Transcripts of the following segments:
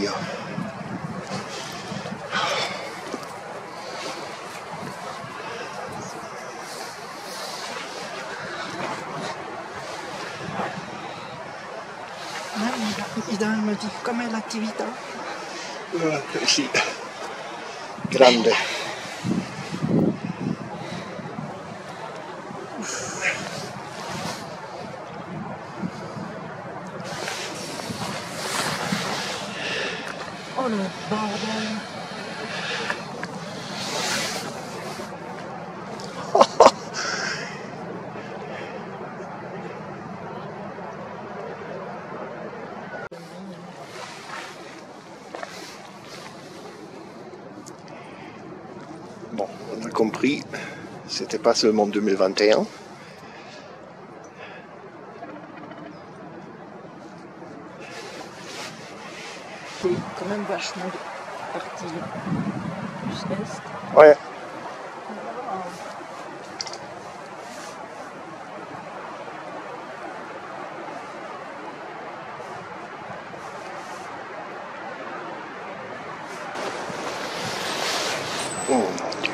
dire. Il me dit com'è l'attività? Sì, grande. Oh le bordel! Bon, on a compris, c'était pas seulement 2021. C'est quand même vachement parti plus est. Ouais. Oh mon Dieu.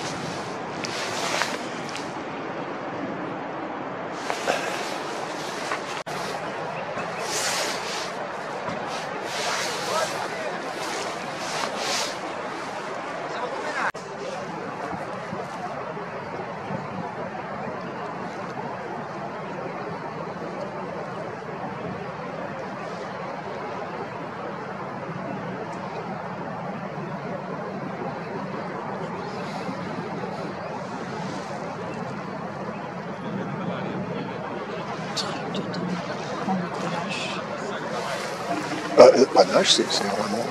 Panache, c'est vraiment...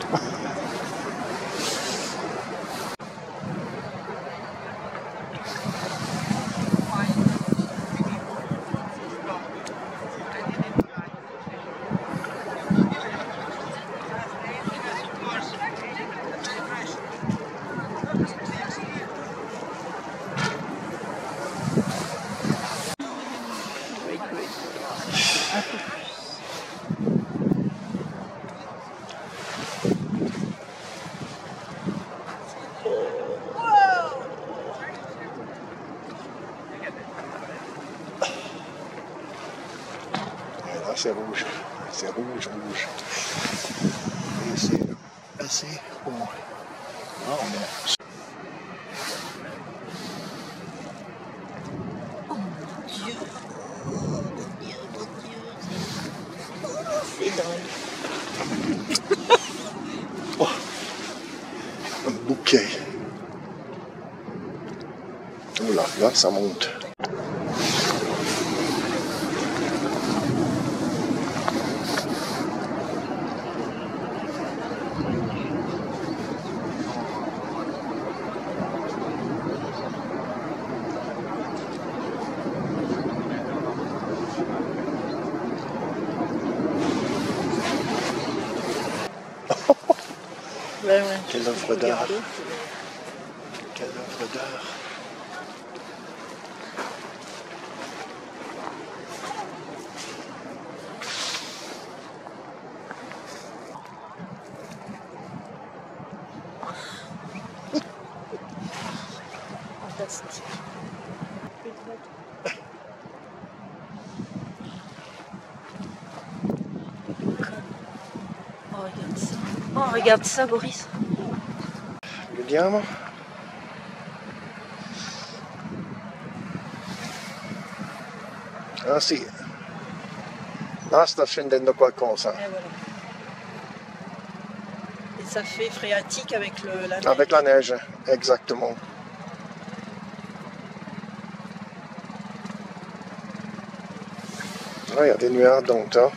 Là, c'est rouge. C'est rouge, rouge. Et c'est assez haut. Ah, on est... Oh mon Dieu! Oh mon Dieu, mon Dieu! C'est dingue! Oh, un bouquet. Oh là, ça monte. Ouais, ouais. Quelle œuvre d'art. Quelle œuvre d'art. Fantastique. Oh, regarde ça. Oh, regarde ça, Boris. Vediamo. Ah sì, là sta scendendo qualcosa. Et voilà. Et ça fait phréatique avec la neige. Avec la neige, exactement. Ah, il y a des nuages donc là.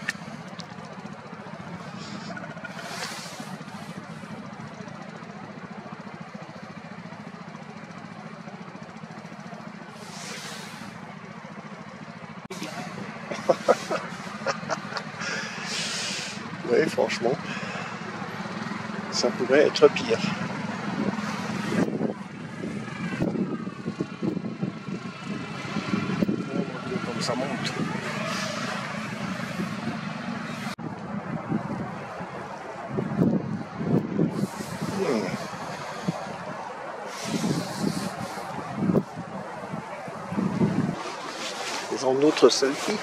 Oui, franchement, ça pourrait être pire. Oh mon Dieu, comme ça monte. dans un autre selfie.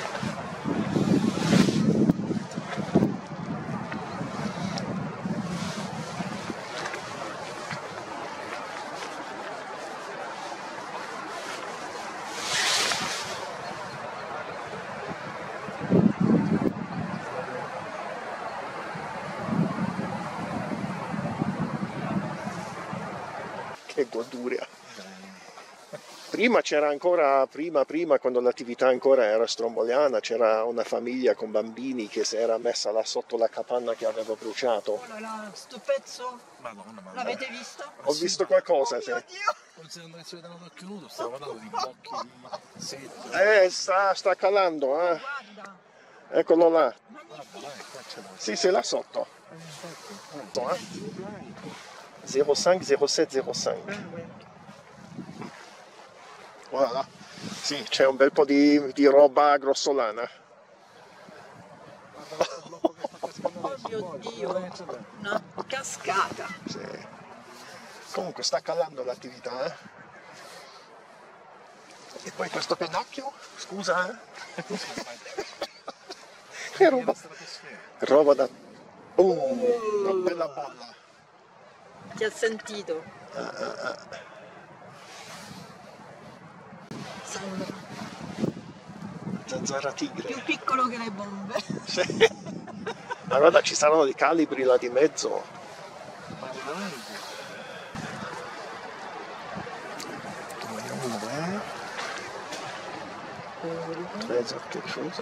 Che goduria! Prima c'era ancora, prima quando l'attività ancora era stromboliana, c'era una famiglia con bambini che si era messa là sotto la capanna che aveva bruciato. Oh là là, sto pezzo, Madonna, ma l'avete visto? Ho visto qualcosa, Oh sì. mio Dio! non si non si vede l'occhio nudo, stiamo parlando di blocchi di seta. Sta calando, eh. Guarda, Eccolo là. Guarda, dai, caccia da Sì, sei là sotto. Eh. 05 07 05. Voilà. Sì, c'è un bel po' di roba grossolana. oh mio Dio, una cascata. Sì. Comunque sta calando l'attività, eh. E poi questo pennacchio, scusa, che roba da... una bella bolla. Ti ha sentito? Sembra Zanzara tigre. più piccolo che le bombe. Sì. Ma guarda, ci saranno dei calibri là di mezzo. Che cosa?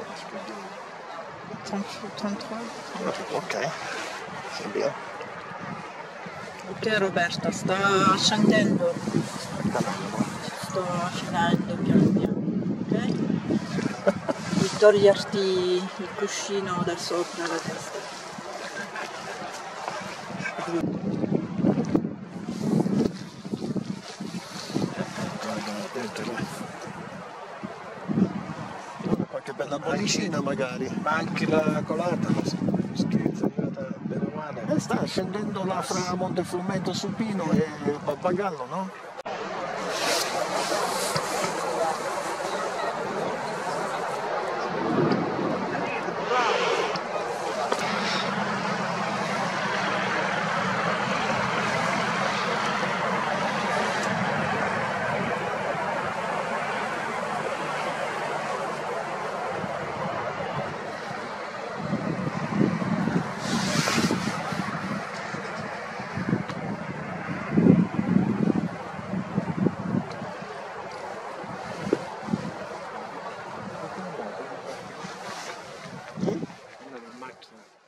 33. Ok, sì, via. Ok Roberta, sta scendendo, sto finendo piano piano, ok? Di toglierti il cuscino da sopra la testa. Qualche bella bollicina magari. Ma anche la colata, ma scherzo, è arrivata bene uguale. Sta scendendo là fra Montefumento Supino e Pappagallo, no? Andare in macchina.